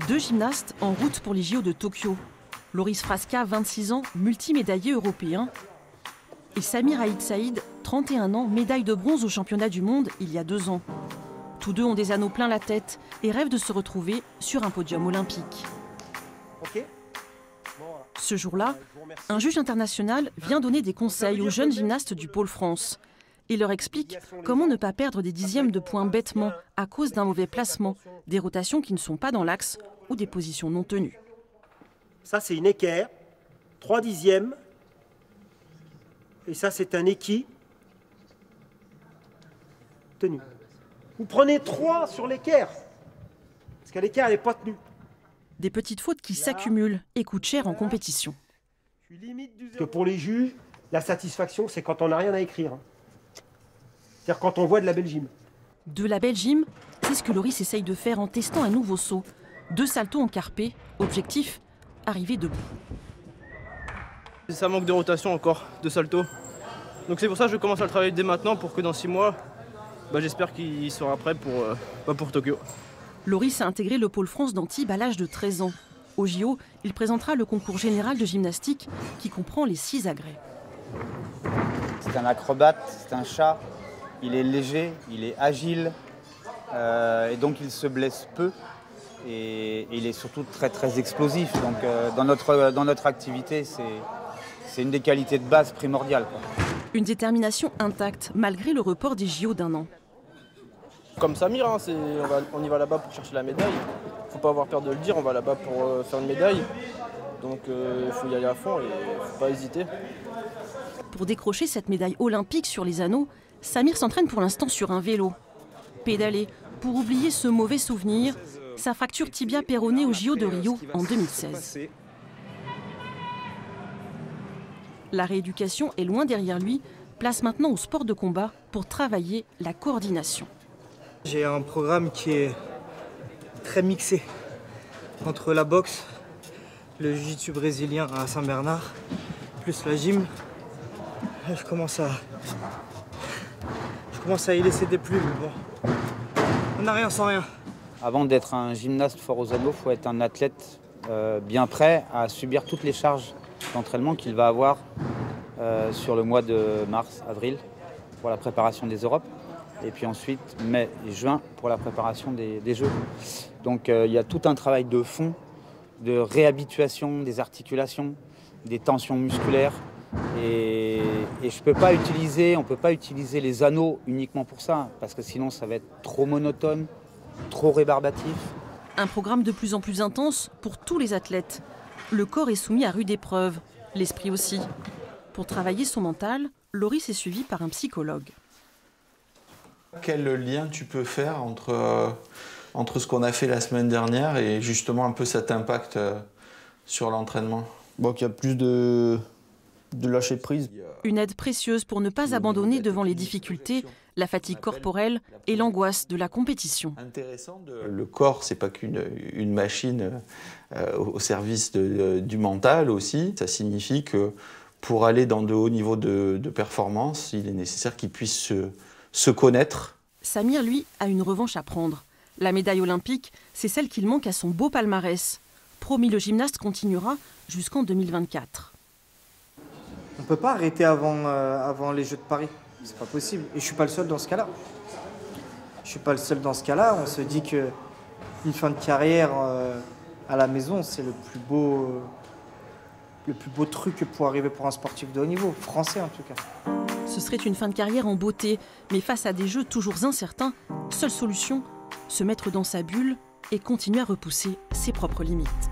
Deux gymnastes en route pour les JO de Tokyo. Loris Frasca, 26 ans, multimédaillé européen. Et Samir Aïd Saïd, 31 ans, médaille de bronze au championnat du monde il y a 2 ans. Tous deux ont des anneaux plein la tête et rêvent de se retrouver sur un podium olympique. Ce jour-là, un juge international vient donner des conseils aux jeunes gymnastes du Pôle France. Il leur explique comment ne pas perdre des dixièmes de points bêtement à cause d'un mauvais placement, des rotations qui ne sont pas dans l'axe ou des positions non tenues. Ça, c'est une équerre, 3 dixièmes. Et ça, c'est un équille tenu. Vous prenez 3 sur l'équerre, parce que l'équerre, elle n'est pas tenue. Des petites fautes qui s'accumulent et coûtent cher en compétition. Que pour les juges, la satisfaction, c'est quand on n'a rien à écrire. C'est-à-dire quand on voit de la belle gym. De la belle gym, c'est ce que Loris essaye de faire en testant un nouveau saut. 2 saltos en carpé, objectif, arriver debout. Ça manque de rotation encore, de salto. Donc c'est pour ça que je commence à le travailler dès maintenant pour que dans 6 mois, j'espère qu'il sera prêt pour Tokyo. Loris a intégré le Pôle France d'Antibes à l'âge de 13 ans. Au JO, il présentera le concours général de gymnastique qui comprend les 6 agrès. C'est un acrobate, c'est un chat, il est léger, il est agile et donc il se blesse peu et il est surtout très très explosif. Donc dans notre activité, c'est une des qualités de base primordiales, quoi. Une détermination intacte malgré le report des JO d'1 an. Comme Samir, hein, on y va là-bas pour chercher la médaille. Il ne faut pas avoir peur de le dire, on va là-bas pour faire une médaille. Donc il faut y aller à fond et il ne faut pas hésiter. Pour décrocher cette médaille olympique sur les anneaux, Samir s'entraîne pour l'instant sur un vélo. Pédaler pour oublier ce mauvais souvenir, sa fracture tibia péronée au JO de Rio en 2016. La rééducation est loin derrière lui, place maintenant au sport de combat pour travailler la coordination. J'ai un programme qui est très mixé entre la boxe, le jiu-jitsu brésilien à Saint-Bernard, plus la gym. Je commence à y laisser des plumes. Bon, on n'a rien sans rien. Avant d'être un gymnaste fort aux anneaux, il faut être un athlète bien prêt à subir toutes les charges d'entraînement qu'il va avoir sur le mois de mars, avril, pour la préparation des Europes. Et puis ensuite, mai et juin, pour la préparation des Jeux. Donc il y a tout un travail de fond, de réhabituation des articulations, des tensions musculaires. Et on ne peut pas utiliser les anneaux uniquement pour ça, parce que sinon ça va être trop monotone, trop rébarbatif. Un programme de plus en plus intense pour tous les athlètes. Le corps est soumis à rude épreuve, l'esprit aussi. Pour travailler son mental, Loris est suivi par un psychologue. Quel lien tu peux faire entre ce qu'on a fait la semaine dernière et justement un peu cet impact sur l'entraînement? Bon, qu'il y a plus de lâcher prise. Une aide précieuse pour ne pas abandonner devant les difficultés, la fatigue corporelle et l'angoisse de la compétition. Le corps, c'est pas qu'une machine au service du mental aussi. Ça signifie que pour aller dans de hauts niveaux de performance, il est nécessaire qu'il puisse se connaître. Samir, lui, a une revanche à prendre. La médaille olympique, c'est celle qu'il manque à son beau palmarès. Promis, le gymnaste continuera jusqu'en 2024. On ne peut pas arrêter avant les Jeux de Paris. C'est pas possible. Et je ne suis pas le seul dans ce cas-là. Je ne suis pas le seul dans ce cas-là. On se dit qu'une fin de carrière à la maison, c'est le plus beau truc pour arriver pour un sportif de haut niveau, français en tout cas. Ce serait une fin de carrière en beauté, mais face à des jeux toujours incertains, seule solution, se mettre dans sa bulle et continuer à repousser ses propres limites.